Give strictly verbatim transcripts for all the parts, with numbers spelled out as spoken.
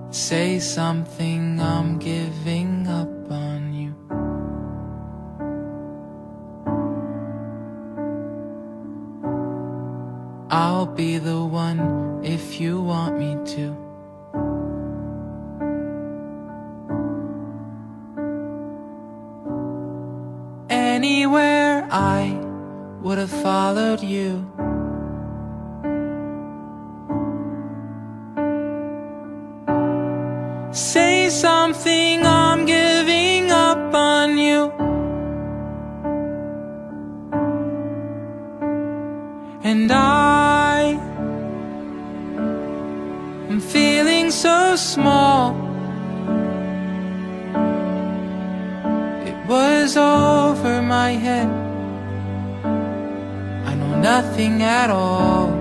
Say something, I'm giving up on you. I'll be the one if you want me to. Anywhere I would have followed you. Say something, I'm giving up on you. And I am feeling so small. It was over my head. I know nothing at all.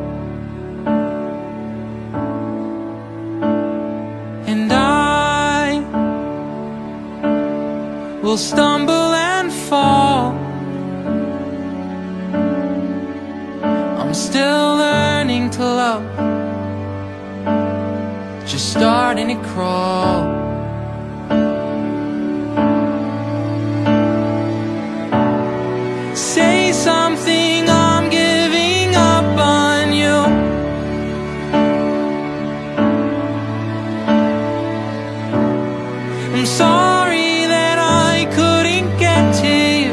And I will stumble and fall. I'm still learning to love, just starting to crawl. Say something, I'm giving up on you. I'm sorry that I couldn't get to you.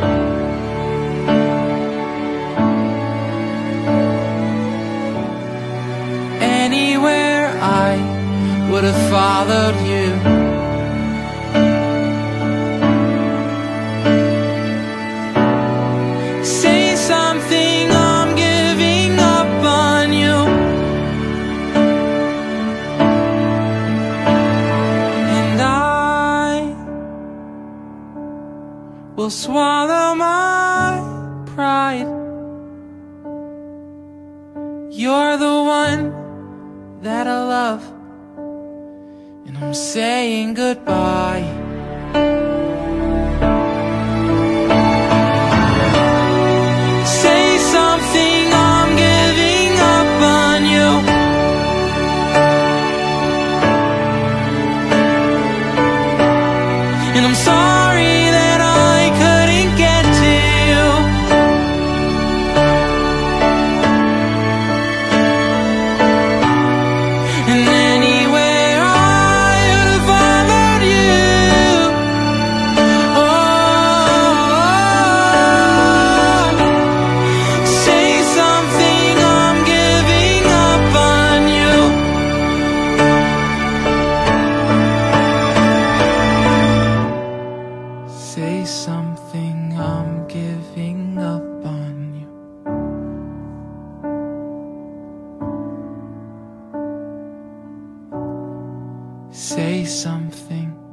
Anywhere I would have followed you. Say something, I'm giving up on you. And I will swallow my pride. You're the one that I love, and I'm saying goodbye. Say something, I'm giving up on you. And I'm sorry that I couldn't get to you. And anywhere I would have followed you. Oh, say something, I'm giving up on you. Say something, I'm giving up on you. Say something.